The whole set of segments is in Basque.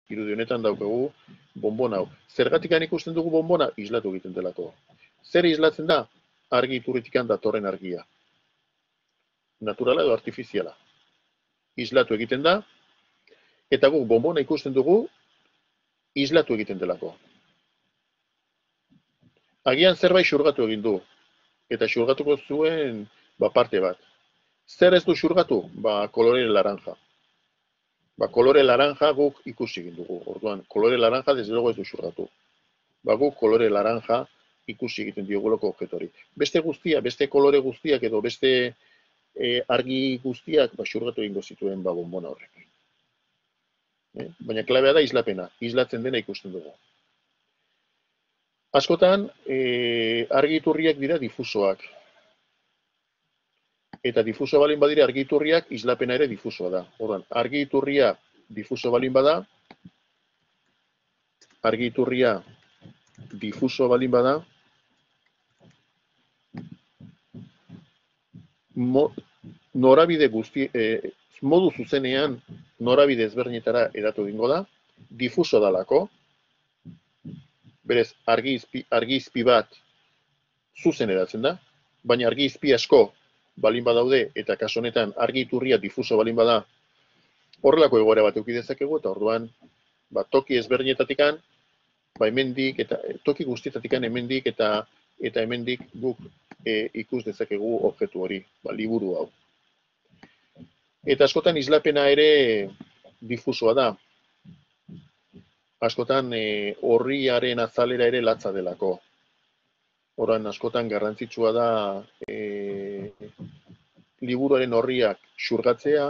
Irudi honetan daukagu bonbona hau. Zergatikan ikusten dugu bonbona islatu egiten delako. Zer islatzen da? Argi iturritikan datorren argia. Naturala edo artifiziala. Islatu egiten da, eta guk bonbona ikusten dugu islatu egiten delako. Agian zerbait xurgatu egin du, eta xurgatuko zuen parte bat. Zer ez du xurgatu? Kolore laranja. Kolore laranja guk ikusi egin dugu. Orduan, kolore laranja desde luego ez du xurgatu. Guk kolore laranja ikusi egiten dioguloko objetori. Beste guztia, beste kolore guztiak edo beste argi guztiak xurgatu egingo zituen bonbona horrek. Baina klabea da islapena. Islatzen dena ikusten dugu. Askotan, argi iturriak dira difusoak. Eta difuso balin badira argi iturriak, islapena ere difusoa da. Orduan, argi iturria difuso balin bada, norabide guzti, modu zuzenean norabide ezberdinetara edatu egingo da, difuso dalako, berez argizpi bat zuzen edatzen da, baina argizpi asko balin badaude, eta kasu honetan argi iturria difuso balin bada, horrelako egoera bat eduki dezakegu, eta orduan, toki ezberdinetatikan, hemendik, eta toki guztietatikan hemendik, eta hemendik guk ikus dezakegu objektu hori, liburu hau. Eta askotan islapena ere difusoa da. Askotan orriaren azalera ere latza delako. Horan askotan garrantzitsua da liburuaren orriak xurgatzea,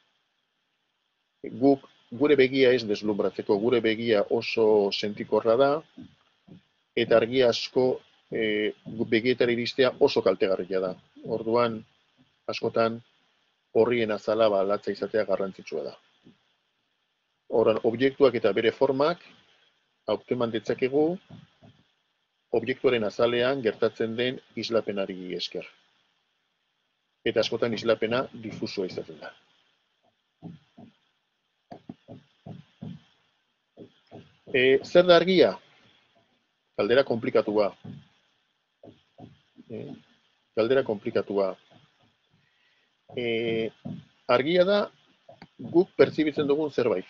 gure begia ez deslumbratzeko, gure begia oso sentikorra da, eta argi asko begietara iristea oso kaltegarria da. Orduan, askotan, orrien azala latza izatea garrantzitsua da. Horan, objektuak eta bere formak hauteman ditzakegu objektuaren azalean gertatzen den islapenari esker. Eta askotan islapena difusoa izaten da. Zer da argia? Galdera komplikatua. Argia da guk pertzibitzen dugun zerbait.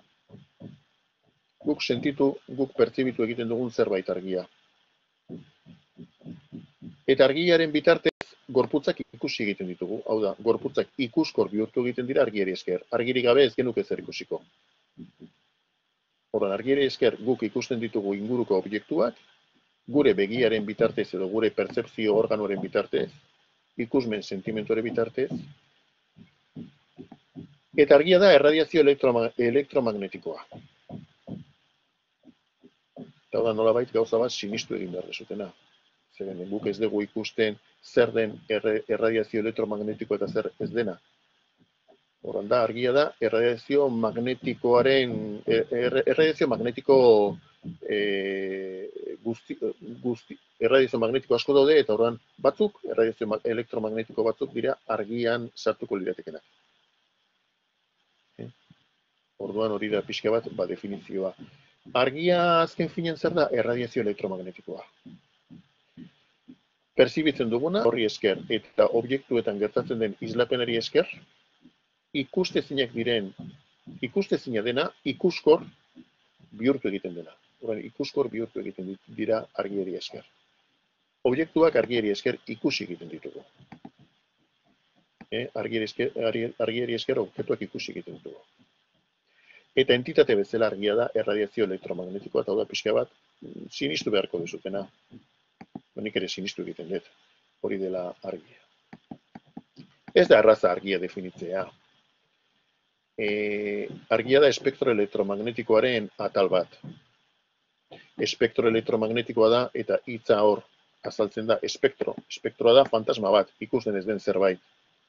Guk pertzibitu egiten dugun zerbait argia. Eta argiaren bitartez gorputzak ikusi egiten ditugu. Hau da, gorputzak ikuskor bihurtu egiten dira argiari esker. Argirik gabe ez genuke zer ikusiko. Horren, argiari esker guk ikusten ditugu inguruko objektuak, gure begiaren bitartez edo gure pertzepzio organoren bitartez, ikusmen sentimentuaren bitartez, eta argia da erradiazio elektromagnetikoa. Eta da nolabait gauza bat sinistu egin behar dezutena. Zeren, guk ez dugu ikusten zer den erradiazio elektromagnetikoa eta zer ez dena. Horren da, argia da, erradiazio magnetiko asko daude, eta horren batzuk, erradiazio elektromagnetiko batzuk dira argian sartuko liratekenak. Orduan hori da pixka bat, definizioa. Argia azken finean zer da, erradiazio elektromagnetikoa. Perzibitzen duguna, horri esker, eta objektuetan gertatzen den islapenari esker, ikustezina dena, ikuskor bihurtu egiten dena. Horren, ikuskor bihurtu egiten dira argiari esker. Objektuak argiari esker ikusi egiten ditugu. Argiari esker objektuak ikusi egiten ditugu. Eta entitate bezala argia da erradiazio elektromagnetikoa, eta hau da pixka bat, sinistu beharko duzutena. Nik ere sinistu egiten dut, hori dela argia. Ez da erraza argia definitzea. Argia da espektro elektromagnetikoaren atal bat. Espektro elektromagnetikoa da, eta hitza hor azaltzen da espektro. Espektroa da fantasma bat, ikusten ez den zerbait.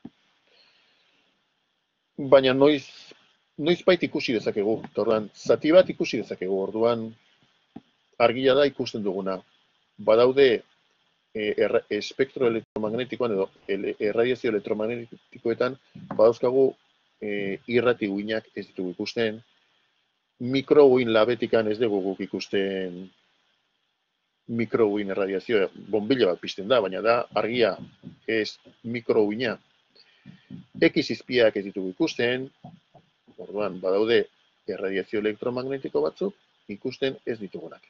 Baina noizbait ikusi dezakegu. Orduan, zati bat ikusi dezakegu. Orduan, argia da ikusten duguna. Badaude espektro elektromagnetikoan edo erradiazio elektromagnetikoetan badauzkagu irrati uinak ez ditugu ikusten, Mikrouhin labetikan ez dugu guk ikusten mikrouhin erradiazioa, bombilla bat pizten da, baina da argia ez mikrouhina. X izpiak ez ditugu ikusten, orduan badaude erradiazio elektromagnetiko batzuk ikusten ez ditugunak.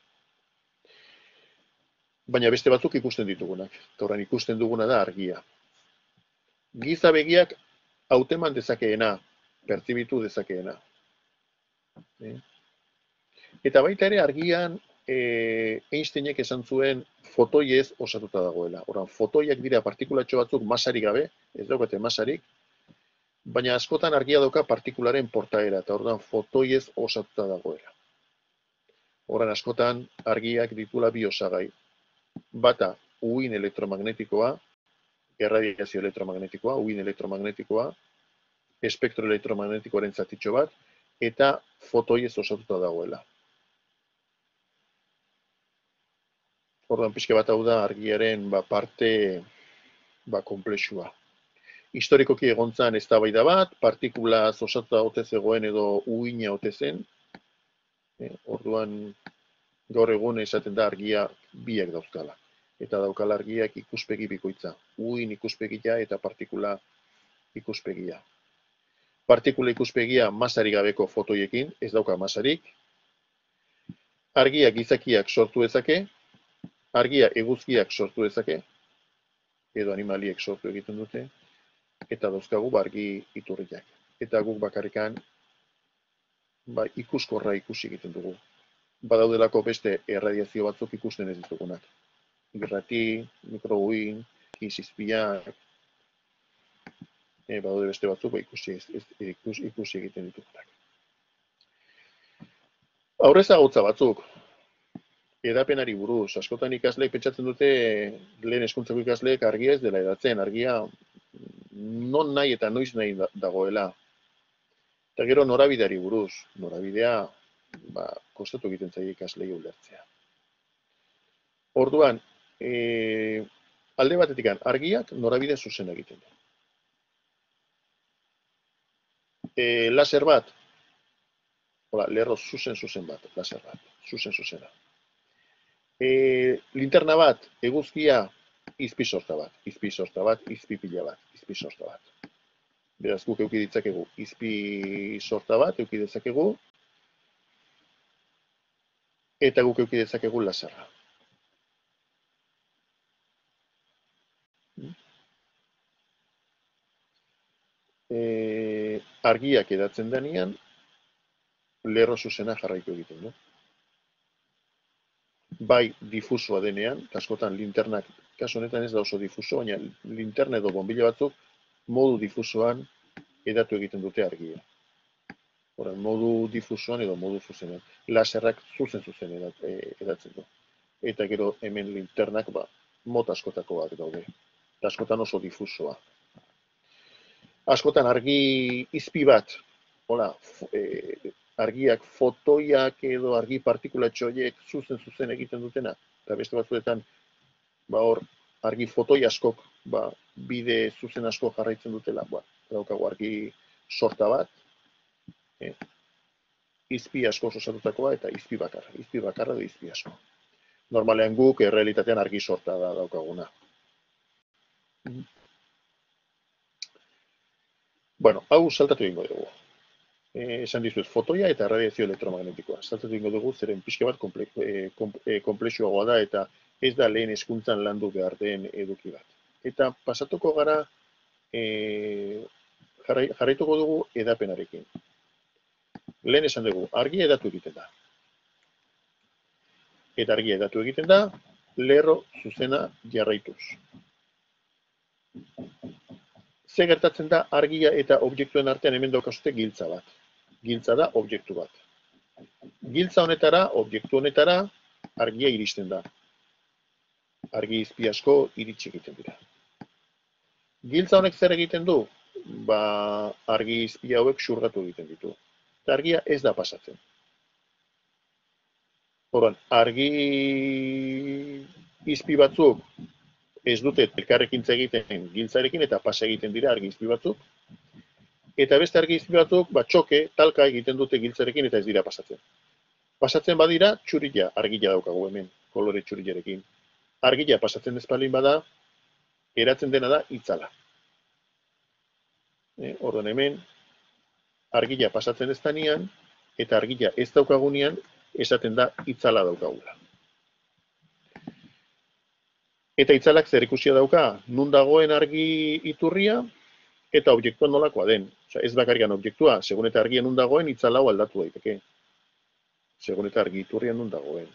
Baina beste batzuk ikusten ditugunak. Horren ikusten duguna da argia. Giza begiak hauteman dezakeena, pertzibitu dezakeena. Eta baita ere argian Einsteinek esan zuen fotoiez osatuta dagoela. Orduan, fotoiak dira partikulatxo batzuk masarik gabe, ez daukate masarik, baina askotan argia dauka partikularen portaera, eta orduan fotoiez osatuta dagoela. Orduan, askotan argiak ditula bi osagai. Bata, uhin elektromagnetikoa, erradiazio elektromagnetikoa, uhin elektromagnetikoa, espektro elektromagnetikoaren zatitxo bat, eta fotoiez osatuta dagoela. Orduan, pixka bat hau da argiaren parte konplexua. Historikoki egontzan eztabaida bat, partikulaz osatuta ote zegoen edo uhina ote zen. Orduan, gaur egun esaten da argia biak dauzkala. Eta daukala argiak ikuspegi bikoitza. Uhin ikuspegia eta partikula ikuspegia. Partikula ikuspegia masarik gabeko fotoiekin, ez dauka masarik. Argia gizakiak sortu dezake, argia eguzkiak sortu dezake, edo animaliek sortu egiten dute, eta dauzkagu argi iturriak. Eta guk bakarrikan ikuskorra ikusi egiten dugu. Badaudelako beste erradiazio batzuk ikusten ez ditugunak. Irrati, mikrouhin, izpiak, badaude beste batzuk ikusi egiten ditugunak. Aurrezagutza batzuk, edapenari buruz, askotan ikasleek pentsatzen dute lehen hezkuntzako ikasleek argia ez dela edatzen, argia non nahi eta noiz nahi dagoela. Eta gero norabideari buruz, norabidea kostatu egiten zaie ikaslei ulertzea. Orduan, alde batetik argiak norabide zuzen egiten du. Laser bat, lerro zuzen bat, laser bat, zuzena. Linterna bat, eguzkia, izpi sorta bat, izpi pila bat, izpi sorta bat. Beraz, guk euki ditzakegu, izpi sorta bat, euki ditzakegu, eta guk euki ditzakegu laserra. Argiak edatzen denean, lerro zuzena jarraitu egiten du. Bai difusoa denean, askotan linternak, kasu honetan ez da oso difuso, baina linterna edo bombilla batzuk modu difusoan edatu egiten dute argia. Horan, modu difusoan edo modu zuzenean. Laserrak zuzen edatzen du. Eta gero hemen linternak mota askotakoak daude. Eta askotan oso difusoa. Askotan argi izpi bat, argiak fotoiak edo argi partikulatxo horiek zuzen egiten dutena. Eta beste batzuetan, hor argi fotoi askok, bide zuzen asko jarraitzen dutela. Daukagu argi sorta bat, izpi asko osatutakoa eta izpi bakarra edo izpi asko. Normalean guk errealitatean argi sorta da daukaguna. Bueno, hau saltatu egingo dugu. Esan dizuet, fotoia eta radiazio elektromagnetikoa. Saltatu egingo dugu, zeren pixka bat konplexuagoa da eta ez da lehen hezkuntzan landu behar den eduki bat. Eta pasatuko gara, jarraituko dugu edapenarekin. Lehen esan dugu, argia edatu egiten da. Eta argia edatu egiten da, lerro zuzena jarraituz. Ze gertatzen da argia eta objektuen artean hemen daukazute giltza bat. Giltza da objektu bat. Giltza honetara, objektu honetara, argia iristen da. Argi izpi asko iritsi egiten dira. Giltza honek zer egiten du? Argi izpi hauek xurgatu egiten ditu. Eta argia ez da pasatzen. Horan, argi izpi batzuk ez dute elkarrekintza egiten giltzarekin eta pasa egiten dira argi izpi batzuk. Eta beste argizpi batzuk, txoke, talka egiten dute giltzarekin eta ez dira pasatzen. Pasatzen badira, txurila, argila daukagu hemen, kolore txurilarekin. Argila pasatzen ez baldin bada, eratzen dena da itzala. Orduan hemen, argila pasatzen ez danean, eta argila ez daukagunean, esaten da itzala daukagula. Eta itzalak zer ikusia dauka, nun dagoen argi iturria, eta objektua nolakoa den. Osea, ez bakarrikan objektua, segun eta argia nun dagoen, itzala hau aldatu daiteke. Segun eta argi iturria nun dagoen.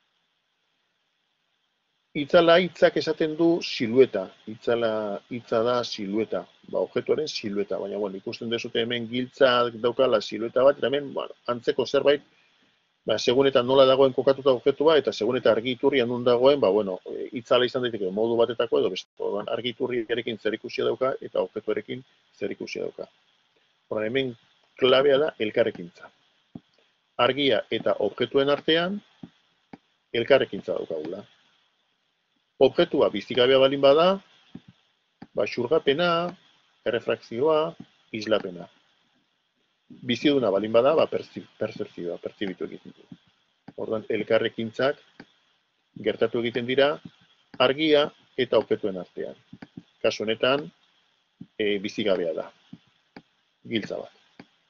Itzala hitzak esaten du silueta. Hitza da silueta. Objektuaren silueta. Baina, ikusten dezute hemen giltzak daukala silueta bat, eta hemen, antzeko zerbait, segun eta nola dagoen kokatuta objektua, eta segun eta argi iturria nun dagoen, itzala izan daiteke modu batetako edo beste. Argi iturriarekin zer ikusia dauka, eta objektuarekin zer ikusia dauka. Hemen klabea da elkarrekintza. Argia eta objektuen artean, elkarrekintza daukagula. Objektua bizigabea balin bada, xurgapena, errefrakzioa, islapena. Biziduna balin bada, pertzepzioa, pertzibitu egiten du. Orduan, elkarrekintzak gertatu egiten dira argia eta objektuen artean. Kasu honetan, bizigabea da. Giltza bat.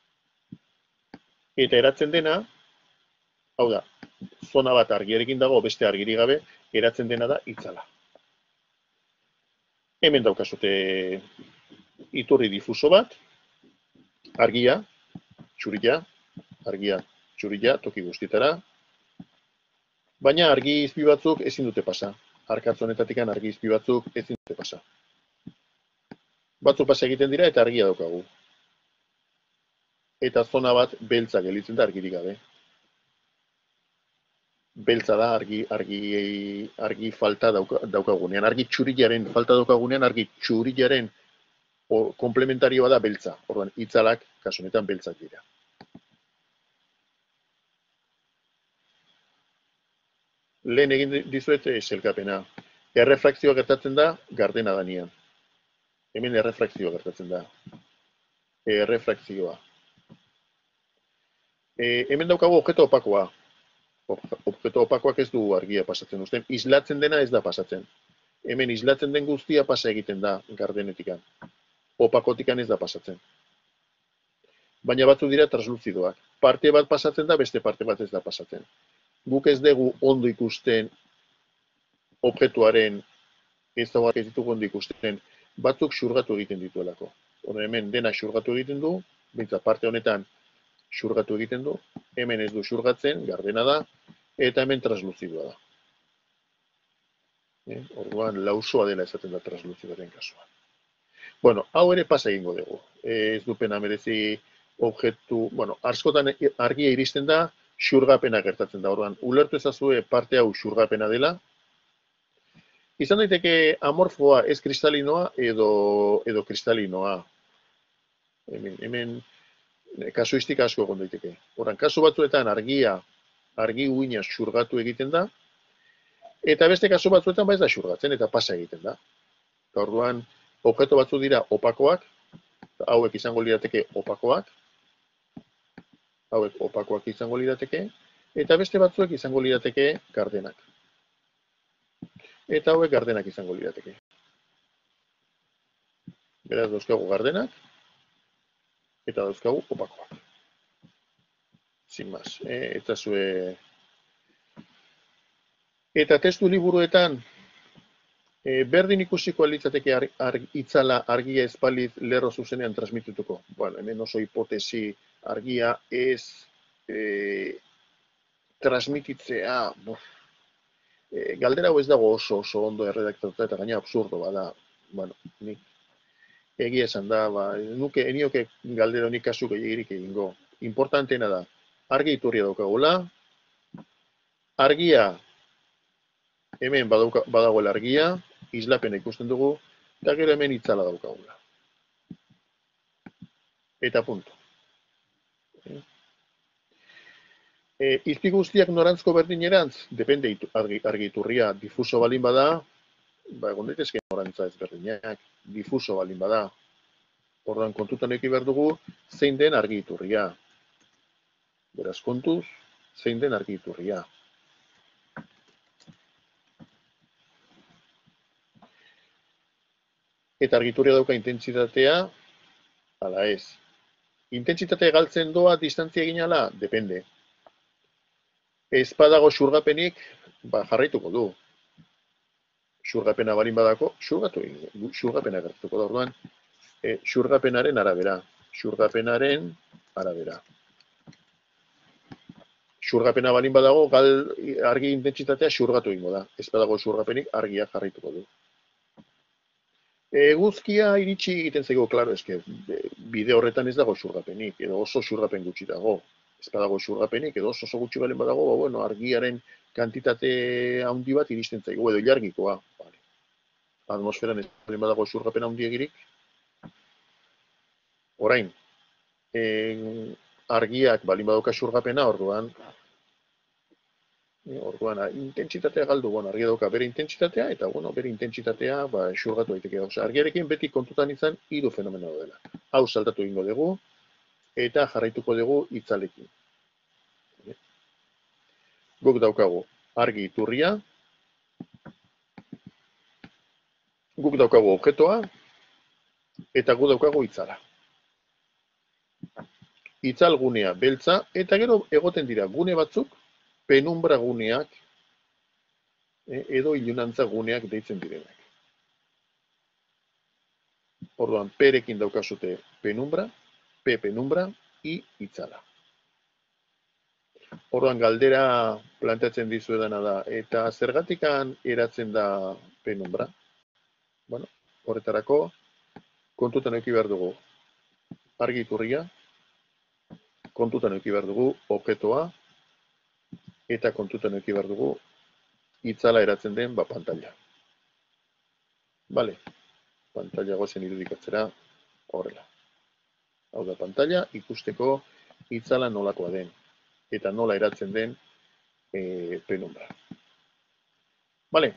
Eta eratzen dena, hau da, zona bat argiarekin dago, beste argirik gabe, eratzen dena da itzala. Hemen daukazute iturri difuso bat, argia, txurila, toki guztietara, baina argi izpi batzuk ezin dute pasa. Arkatz honetatik argi izpi batzuk ezin dute pasa. Batzuk pasa egiten dira eta argia daukagu. Eta zona bat beltza gelditzen da argirik gabe. Beltza da argi falta daukagunean. Argi txurilaren falta daukagunean, argi txurilaren komplementarioa da beltza. Orduan, itzalak, kasu honetan, beltzak dira. Lehen egin dizuet selkapena. Errefrakzioa gertatzen da, gardena danean. Hemen errefrakzioa gertatzen da. Errefrakzioa. Hemen daukagu objeto opakoa. Objeto opakoak ez du argia pasatzen. Usten, islatzen dena ez da pasatzen. Hemen islatzen den guztia pasa egiten da gardenetikan. Opakotikan ez da pasatzen. Baina batzu dira transluzidoak. Parte bat pasatzen da, beste parte bat ez da pasatzen. Guk ez dugu ondo ikusten objektuaren, ez ditugu ondo ikusten, batzuk xurgatu egiten dituelako. Hemen dena xurgatu egiten du, behintzat parte honetan xurgatu egiten du, hemen ez du xurgatzen, gardena da, eta hemen transluzidoa da. Orduan, lausoa dela esaten da transluzidoaren kasuan. Hau ere pasa egingo dugu. Ez dupena merezi objektu, askotan argia iristen da, xurgapena gertatzen da. Orduan, ulertu ezazue parte hau xurgapena dela. Izan daiteke amorfoa ez kristalinoa edo kristalinoa. Hemen kasuistika asko egon daiteke. Orduan, kasu batzuetan argi uina xurgatu egiten da, eta beste kasu batzuetan ez da xurgatzen eta pasa egiten da. Orduan, objektu batzu dira opakoak, hauek izango lirateke opakoak, hauek opakoak izango lirateke, eta beste batzuek izango lirateke gardenak. Eta hauek gardenak izango lirateke. Beraz, dauzkagu gardenak, eta dauzkagu opakoak. Sin más, eta zue... Eta testu liburuetan, berdin ikusiko alitzateke itzala argia espaliz lerro zuzenean transmitutuko. Hemen oso hipotesi argia ez transmititzea. Galdera hau ez dago oso ondo erredaktatuta eta gaina absurdo bada. Nik egia esan da, enioke galdera honik kasu gehiagirik egingo. Importanteena da, argi iturria daukagula, argia hemen badagoela argia, islapena ikusten dugu, eta gero hemen itzala daukagula. Eta punto. Izpi guztiak norantzko berdinerantz, depende argi iturria, difuso balin bada, egon daitezke norantza ezberdinak, difuso balin bada. Orduan kontutan eduki behar dugu zein den argi iturria. Beraz, kontuz, zein den argi iturria. Eta argi iturria dauka intentsitatea, ala ez. Intentsitatea galtzen doa distantzia egin ala? Depende. Ez badago xurgapenik, jarraituko du. Xurgapena balin badako, xurgapena gertuko da. Orduan, xurgapenaren arabera. Xurgapena balin badago, argi intentsitatea xurgatu egingo da. Ez badago xurgapenik, argia jarraituko du. Eguzkia iritsi egiten zaigu, klaro, eske bide horretan ez dago xurgapenik, edo oso xurgapen gutxi dago. Ez badago xurgapenik, edo oso gutxi balen badago, bueno, argiaren kantitate handi bat iristen zaigu, edo ilargikoa. Vale. Atmosferan ez balen badago xurgapen handiegirik. Orain, argiak balin badauka xurgapena, orduan, intentsitatea galdu, argia dauka bere intentsitatea, eta bere intentsitatea xurgatu daiteke. Argiarekin beti kontutan izan hiru fenomeno dela. Hau saltatu egingo dugu, eta jarraituko dugu itzalekin. Guk daukagu argi iturria, guk daukagu objektua, eta guk daukagu itzala. Itzal gunea beltza, eta gero egoten dira gune batzuk, penumbra guneak, edo ilunantza guneak deitzen direnak. Orduan, perekin daukazute penumbra, penumbra, itzala. Orduan, galdera planteatzen dizuedana da, eta zergatikan eratzen da penumbra? Bueno, horretarako, kontutan eduki behar dugu argi iturria, kontutan eduki behar dugu objektua, eta kontutan eduki behar dugu itzala eratzen den pantalla. Bale, pantalla gozen irudikatzera horrela. Hau da pantalla, ikusteko itzala nolakoa den, eta nola eratzen den penumbra. Bale.